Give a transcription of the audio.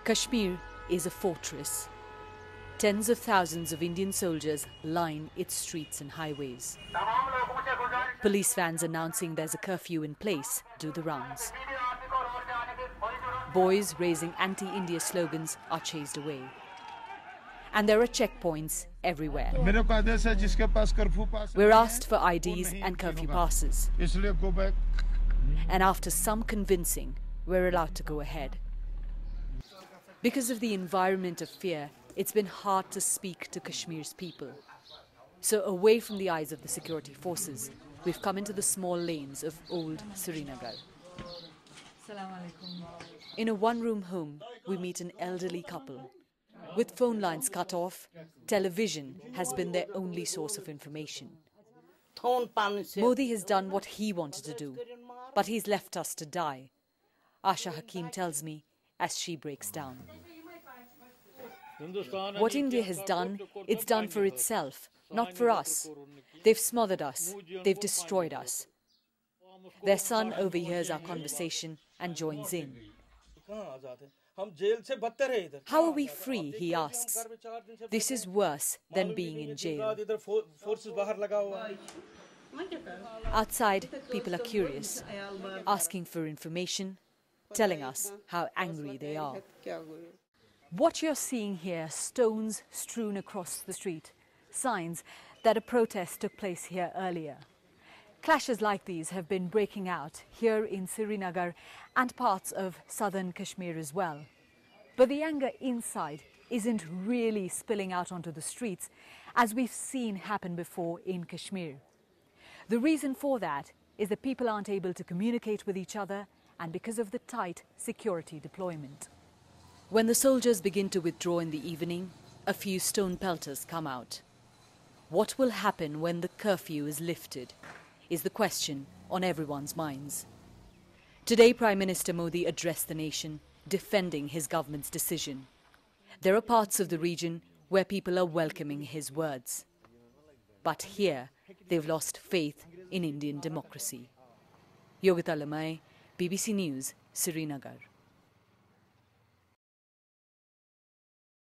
Kashmir is a fortress. Tens of thousands of Indian soldiers line its streets and highways. Police vans announcing there's a curfew in place do the rounds. Boys raising anti-India slogans are chased away. And there are checkpoints everywhere. We're asked for IDs and curfew passes. And after some convincing, we're allowed to go ahead. Because of the environment of fear, it's been hard to speak to Kashmir's people. So away from the eyes of the security forces, we've come into the small lanes of old Srinagar. In a one-room home, we meet an elderly couple. With phone lines cut off, television has been their only source of information. Modi has done what he wanted to do, but he's left us to die. Asha Hakim tells me as she breaks down. What India has done, it's done for itself, not for us. They've smothered us, they've destroyed us. Their son overhears our conversation and joins in. How are we free, he asks. This is worse than being in jail. Outside, people are curious, asking for information, telling us how angry they are. What you're seeing here, stones strewn across the street, signs that a protest took place here earlier. Clashes like these have been breaking out here in Srinagar and parts of southern Kashmir as well. But the anger inside isn't really spilling out onto the streets, as we've seen happen before in Kashmir. The reason for that is that people aren't able to communicate with each other, and because of the tight security deployment. When the soldiers begin to withdraw in the evening, a few stone pelters come out. What will happen when the curfew is lifted is the question on everyone's minds. Today, Prime Minister Modi addressed the nation, defending his government's decision. There are parts of the region where people are welcoming his words. But here, they've lost faith in Indian democracy. Yogita Lamai, BBC News, Srinagar.